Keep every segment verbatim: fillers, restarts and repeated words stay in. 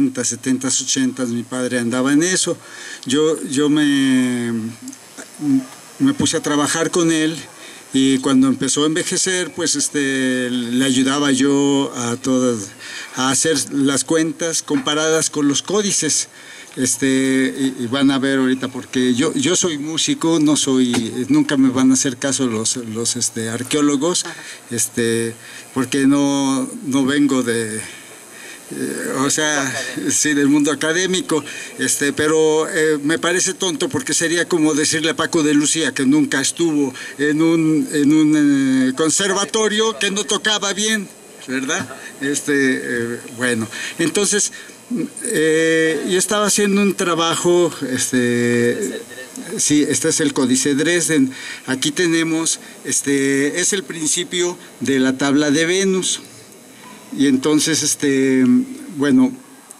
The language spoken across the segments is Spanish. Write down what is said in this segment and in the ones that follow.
sesenta, setenta, ochenta, mi padre andaba en eso. Yo, yo me, me puse a trabajar con él y cuando empezó a envejecer, pues este, le ayudaba yo a todas, a hacer las cuentas comparadas con los códices. Este, y, y van a ver ahorita, porque yo, yo soy músico, no soy, nunca me van a hacer caso los, los este, arqueólogos, este, porque no, no vengo de, eh, o sea, sí, del mundo académico, este, pero eh, me parece tonto porque sería como decirle a Paco de Lucía que nunca estuvo en un, en un eh, conservatorio, que no tocaba bien, ¿verdad? Este, eh, bueno, entonces... Eh, yo estaba haciendo un trabajo, este, sí, este es el Códice Dresden. Aquí tenemos, este, es el principio de la tabla de Venus. Y entonces, este, bueno,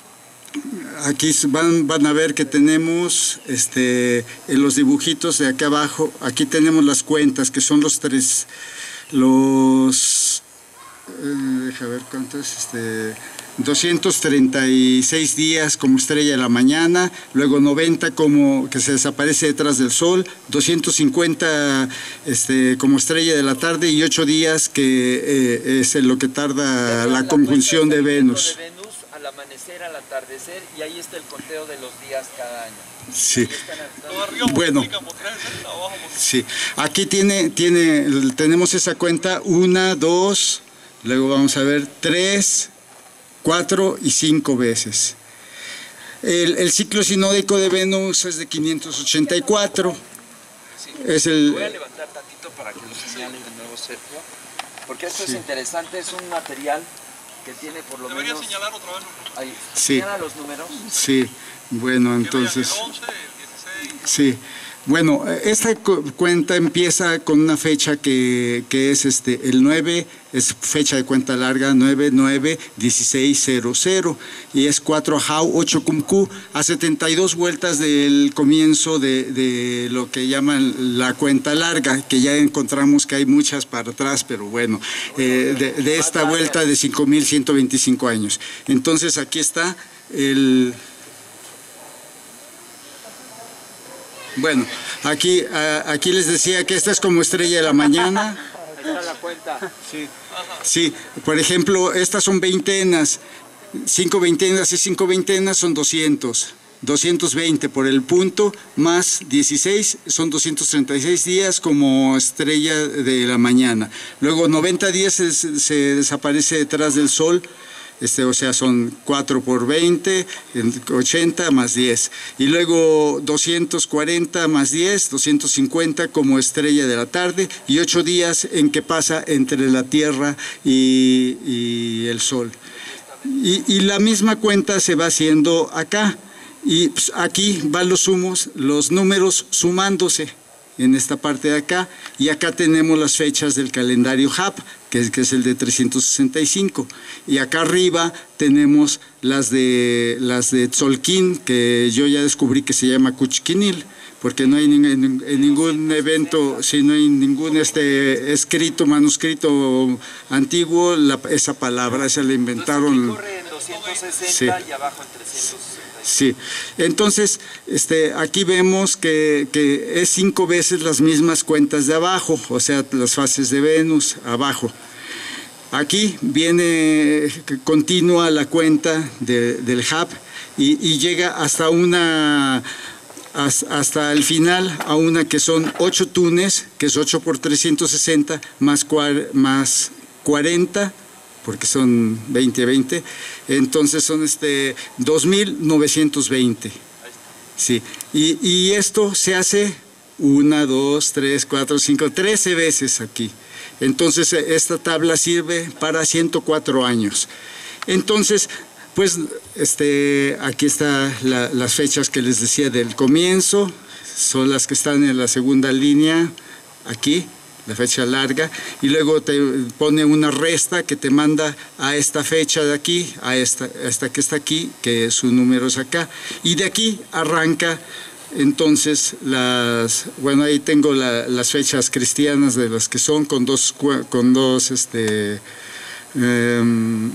aquí van, van a ver que tenemos, este, en los dibujitos de acá abajo, aquí tenemos las cuentas, que son los tres, los, eh, deja ver cuántos, este... doscientos treinta y seis días como estrella de la mañana, luego noventa como que se desaparece detrás del sol, doscientos cincuenta este, como estrella de la tarde y ocho días que eh, es en lo que tarda la, la conjunción de Venus. de Venus. Al amanecer, al atardecer, y ahí está el conteo de los días cada año. Sí. Bueno, sí. Aquí tiene, tiene, tenemos esa cuenta, una, dos, luego vamos a ver, tres, cuatro y cinco veces. El, el ciclo sinódico de Venus es de quinientos ochenta y cuatro. Sí. Es el... Voy a levantar tantito para que lo señalen de nuevo, Sergio, porque esto sí es interesante, es un material que tiene por lo Debería menos... señalar otra vez. Ahí, sí. ¿señala los números? Sí, bueno, entonces... El once, el dieciséis. Sí. Bueno, esta cu cuenta empieza con una fecha que, que es este, el nueve, es fecha de cuenta larga, nueve nueve dieciséis cero cero, y es cuatro Jau, ocho Cumcu, a setenta y dos vueltas del comienzo de, de lo que llaman la cuenta larga, que ya encontramos que hay muchas para atrás, pero bueno, eh, de, de esta vuelta de cinco mil ciento veinticinco años. Entonces aquí está el... Bueno, aquí, aquí les decía que esta es como estrella de la mañana. Ahí está la cuenta. Sí, sí, por ejemplo, estas son veintenas, cinco veintenas y cinco veintenas son doscientos, doscientos veinte por el punto, más dieciséis son doscientos treinta y seis días como estrella de la mañana. Luego noventa días se, se desaparece detrás del sol. Este, o sea, son cuatro por veinte, ochenta más diez. Y luego doscientos cuarenta más diez, doscientos cincuenta como estrella de la tarde, y ocho días en que pasa entre la Tierra y, y el Sol. Y, y la misma cuenta se va haciendo acá. Y pues, aquí van los sumos, los números sumándose en esta parte de acá, y acá tenemos las fechas del calendario Hap, que es, que es el de trescientos sesenta y cinco, y acá arriba tenemos las de las de Tzolk'in, que yo ya descubrí que se llama Kuchkinil, porque no hay en, en, en ningún evento, si no hay ningún este escrito, manuscrito antiguo, la, esa palabra, esa la inventaron. Corre en doscientos sesenta sí. Y abajo en trescientos sesenta. Sí, entonces este, aquí vemos que, que es cinco veces las mismas cuentas de abajo, o sea, las fases de Venus abajo. Aquí viene, continúa la cuenta de, del Hap y, y llega hasta una, hasta el final a una que son ocho tunes, que es ocho por trescientos sesenta, más, más cuarenta, porque son veinte, veinte, entonces son este dos mil novecientos veinte. Sí, y, y esto se hace una, dos, tres, cuatro, cinco, trece veces aquí. Entonces esta tabla sirve para ciento cuatro años. Entonces, pues este, aquí están la, las fechas que les decía del comienzo, son las que están en la segunda línea, aquí, la fecha larga, y luego te pone una resta que te manda a esta fecha de aquí, a esta, a esta que está aquí, que su número es acá, y de aquí arranca entonces las, bueno, ahí tengo la, las fechas cristianas de las que son con dos, con dos este, eh,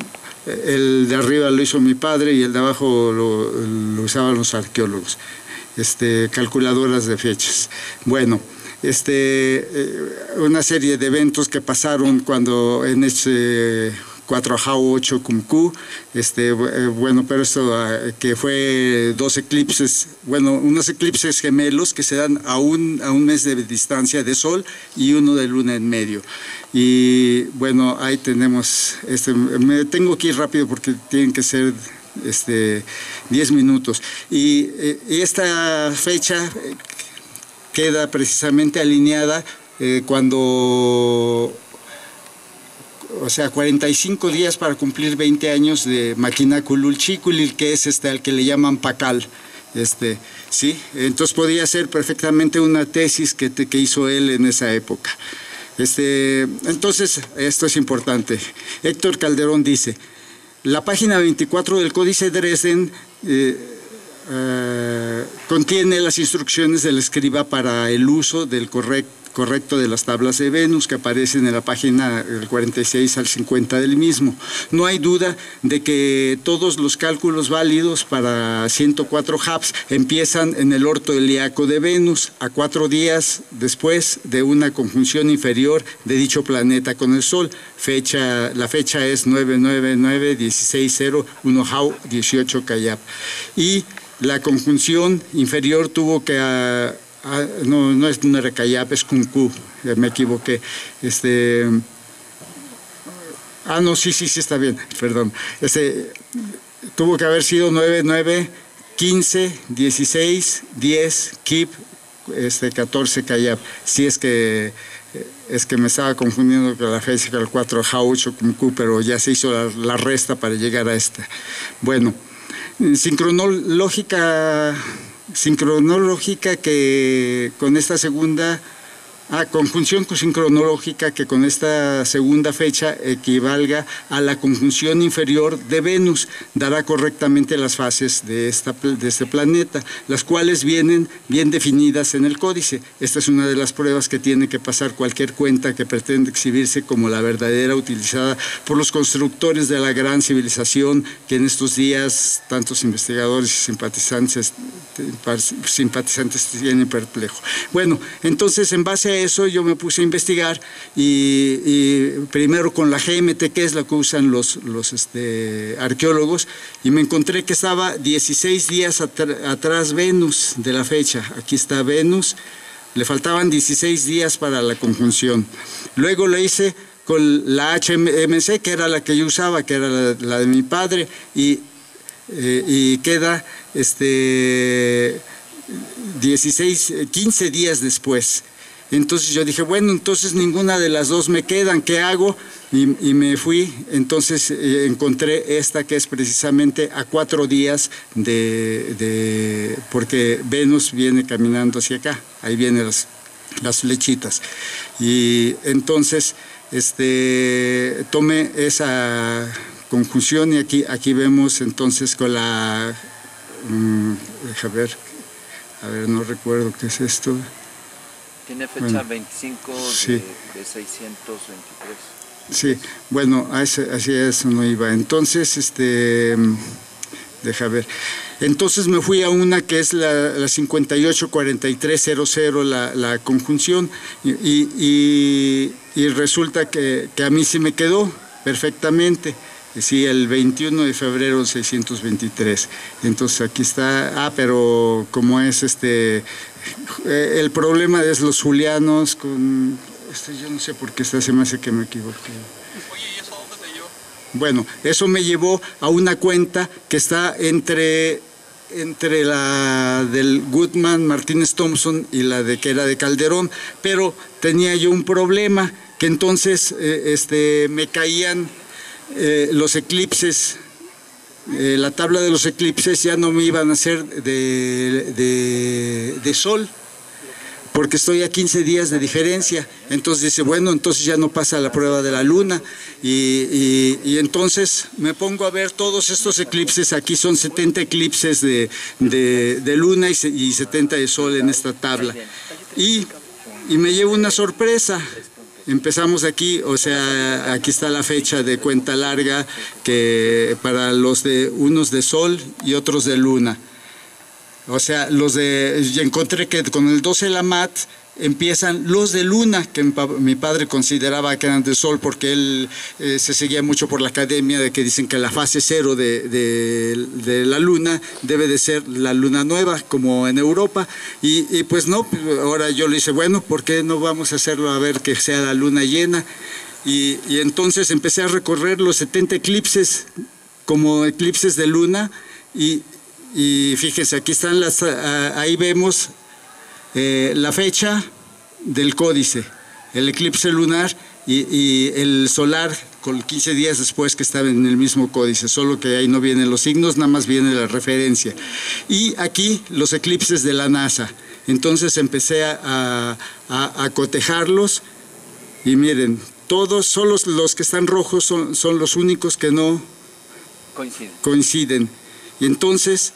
el de arriba lo hizo mi padre y el de abajo lo, lo usaban los arqueólogos, este, calculadoras de fechas. Bueno, este, una serie de eventos que pasaron cuando en ese cuatro Jau ocho Cumcú, este, bueno, pero esto que fue dos eclipses, bueno, unos eclipses gemelos que se dan a un, a un mes de distancia de sol y uno de luna en medio. Y bueno, ahí tenemos, este, me tengo que ir rápido porque tienen que ser este, diez minutos. Y, y esta fecha queda precisamente alineada eh, cuando... O sea, cuarenta y cinco días para cumplir veinte años de Maquinacululchiculil, que es este al que le llaman Pacal. Este, ¿sí? Entonces podía ser perfectamente una tesis que, te, que hizo él en esa época. Este, entonces, esto es importante. Héctor Calderón dice, la página veinticuatro del Códice Dresden eh, eh, contiene las instrucciones del escriba para el uso del correcto correcto de las tablas de Venus que aparecen en la página del cuarenta y seis al cincuenta del mismo. No hay duda de que todos los cálculos válidos para ciento cuatro Haps empiezan en el orto helíaco de Venus, a cuatro días después de una conjunción inferior de dicho planeta con el Sol. Fecha, la fecha es nueve nueve nueve dieciséis cero uno Jau dieciocho Cayap. Y la conjunción inferior tuvo que... Uh, Ah, no, no es Nerecayap, es Cumcú, me equivoqué. Este, ah, no, sí, sí, sí, está bien, perdón. Este, tuvo que haber sido nueve, nueve, quince, dieciséis, diez, Kip, este, catorce Cayap. Sí, es que, es que me estaba confundiendo con la fecha, con el cuatro Jau ocho Cumcú, pero ya se hizo la, la resta para llegar a esta. Bueno, sincronológica... sincronológica que con esta segunda, ah, conjunción sincronológica que con esta segunda fecha equivalga a la conjunción inferior de Venus, dará correctamente las fases de, esta, de este planeta, las cuales vienen bien definidas en el códice. Esta es una de las pruebas que tiene que pasar cualquier cuenta que pretende exhibirse como la verdadera utilizada por los constructores de la gran civilización que en estos días tantos investigadores y simpatizantes, simpatizantes tienen perplejo. Bueno, entonces en base a eso yo me puse a investigar y, y primero con la G M T, que es la que usan los, los este, arqueólogos, y me encontré que estaba dieciséis días atr atrás Venus de la fecha. Aquí está Venus, le faltaban dieciséis días para la conjunción. Luego lo hice con la H M C, que era la que yo usaba, que era la, la de mi padre, y, eh, y queda este, dieciséis, quince días después. Entonces yo dije, bueno, entonces ninguna de las dos me quedan, ¿qué hago? Y, y me fui, entonces eh, encontré esta que es precisamente a cuatro días de, de, porque Venus viene caminando hacia acá, ahí vienen las, las flechitas. Y entonces este, tomé esa conjunción y aquí, aquí vemos entonces con la, um, deja ver, a ver, no recuerdo qué es esto. Tiene fecha bueno, veinticinco sí. de, de seiscientos veintitrés. Sí, bueno, así eso no iba. Entonces, este, deja ver. Entonces me fui a una que es la, la cincuenta y ocho cuarenta y tres cero cero, la, la conjunción, y, y, y resulta que, que a mí sí me quedó perfectamente. Sí, el veintiuno de febrero de seiscientos veintitrés. Entonces aquí está, ah, pero como es este, eh, el problema es los julianos con, este, yo no sé por qué esta se me hace que me equivoqué. Oye, ¿y eso a dónde te llevó? Bueno, eso me llevó a una cuenta que está entre, entre la del Goodman, Martínez Thompson y la de que era de Calderón, pero tenía yo un problema, que entonces eh, este, me caían Eh, los eclipses, eh, la tabla de los eclipses ya no me iban a hacer de, de, de sol, porque estoy a quince días de diferencia. Entonces dice, bueno, entonces ya no pasa la prueba de la luna, y, y, y entonces me pongo a ver todos estos eclipses. Aquí son setenta eclipses de, de, de luna y, y setenta de sol en esta tabla, y, y me llevo una sorpresa. empezamos aquí, o sea, aquí está la fecha de cuenta larga, que para los de unos de sol y otros de luna. O sea, los de, yo encontré que con el doce Lamat empiezan los de luna, que mi padre consideraba que eran de sol, porque él eh, se seguía mucho por la academia, de que dicen que la fase cero de, de, de la luna debe de ser la luna nueva, como en Europa, y, y pues no, ahora yo le dije, bueno, ¿por qué no vamos a hacerlo a ver que sea la luna llena? Y, y entonces empecé a recorrer los setenta eclipses, como eclipses de luna, y, y fíjense, aquí están las, ahí vemos Eh, la fecha del códice, el eclipse lunar y, y el solar con quince días después, que estaba en el mismo códice, solo que ahí no vienen los signos, nada más viene la referencia. Y aquí los eclipses de la NASA. Entonces empecé a, a, a cotejarlos y miren, todos, solo los que están rojos son, son los únicos que no coinciden. coinciden. Y entonces,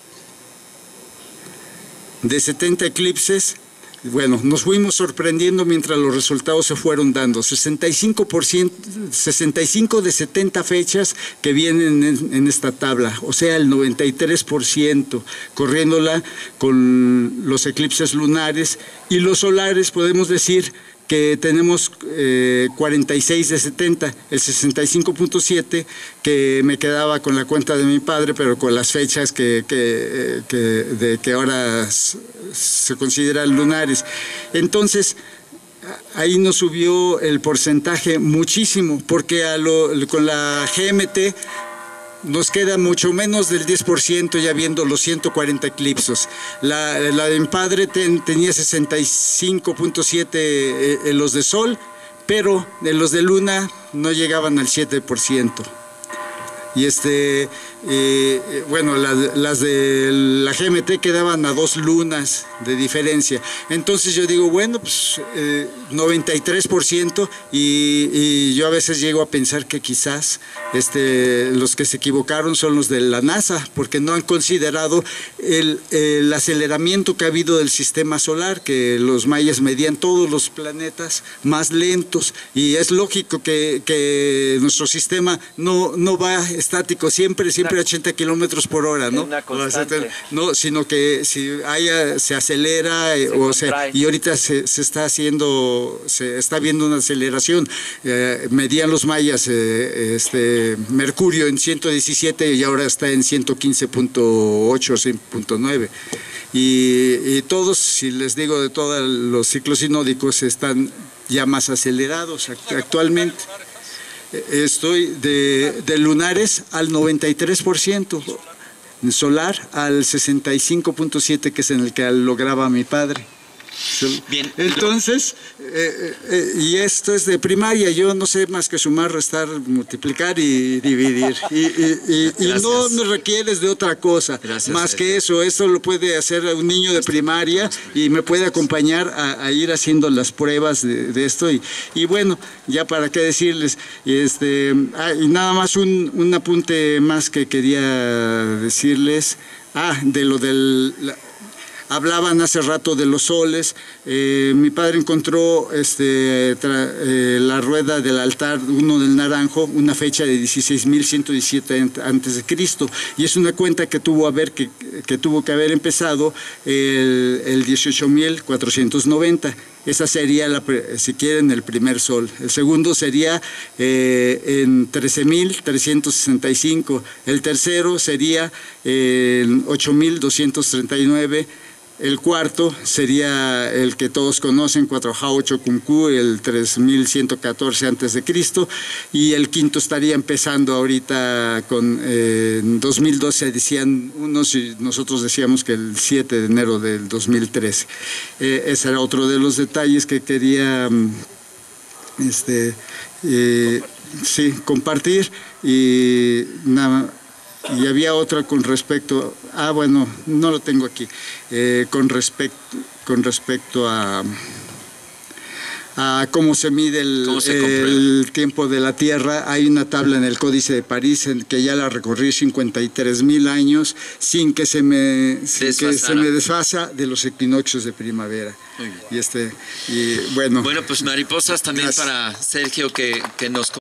de setenta eclipses, bueno, nos fuimos sorprendiendo mientras los resultados se fueron dando. sesenta y cinco por ciento, sesenta y cinco de setenta fechas que vienen en, en esta tabla, o sea, el noventa y tres por ciento, corriéndola con los eclipses lunares, y los solares podemos decir que tenemos eh, cuarenta y seis de setenta, el sesenta y cinco punto siete, que me quedaba con la cuenta de mi padre, pero con las fechas que, que, que, de, que ahora se consideran lunares. Entonces, ahí nos subió el porcentaje muchísimo, porque a lo, con la G M T nos queda mucho menos del diez por ciento, ya viendo los ciento cuarenta eclipses. La, la de mi padre ten, tenía sesenta y cinco punto siete en los de sol, pero en los de luna no llegaban al siete por ciento. Y este, eh, bueno, la, las de la G M T quedaban a dos lunas de diferencia. Entonces yo digo, bueno, pues eh, noventa y tres por ciento, y, y yo a veces llego a pensar que quizás este, los que se equivocaron son los de la NASA, porque no han considerado el, el aceleramiento que ha habido del sistema solar, que los mayas medían todos los planetas más lentos, y es lógico que, que nuestro sistema no, no va estático siempre, siempre a ochenta kilómetros por hora, ¿no? Una constante. No, sino que si haya, se acelera, se o sea, y ahorita se, se está haciendo, se está viendo una aceleración. Eh, medían los mayas eh, este, Mercurio en ciento diecisiete y ahora está en ciento quince punto ocho, ciento punto nueve. Y, y todos, si les digo, de todos los ciclos sinódicos están ya más acelerados actualmente. Estoy de, de lunares al noventa y tres por ciento, solar al sesenta y cinco punto siete, que es en el que lograba mi padre. Bien. Entonces, eh, eh, y esto es de primaria, yo no sé más que sumar, restar, multiplicar y dividir. Y, y, y, y no me requieres de otra cosa. Gracias, más que eso. Eso lo puede hacer un niño de primaria y me puede acompañar a, a ir haciendo las pruebas de, de esto. Y, y bueno, ya para qué decirles, este, ah, y nada más un, un apunte más que quería decirles, ah, de lo del... La, hablaban hace rato de los soles. Eh, mi padre encontró este, tra, eh, la rueda del altar, uno del naranjo, una fecha de dieciséis mil ciento diecisiete antes de Cristo, y es una cuenta que tuvo, a ver, que, que, tuvo que haber empezado el, el dieciocho mil cuatrocientos noventa. Esa sería, la, si quieren, el primer sol. El segundo sería eh, en trece mil trescientos sesenta y cinco. El tercero sería en ocho mil doscientos treinta y nueve. El cuarto sería el que todos conocen, cuatro ocho Cumcú, el tres mil ciento catorce antes de Cristo, y el quinto estaría empezando ahorita con eh, en dos mil doce, decían unos, y nosotros decíamos que el siete de enero del dos mil trece. Eh, ese era otro de los detalles que quería este, eh, sí, compartir. Y nada. Y había otra con respecto, ah bueno, no lo tengo aquí, eh, con respecto, con respecto a, a cómo se mide el, ¿Cómo se el tiempo de la Tierra. Hay una tabla en el Códice de París en que ya la recorrí cincuenta y tres mil años sin que se me, sin que se me desfasa de los equinoccios de primavera. Muy bien. Y este y bueno. Bueno, pues mariposas también Gracias. para Sergio que, que nos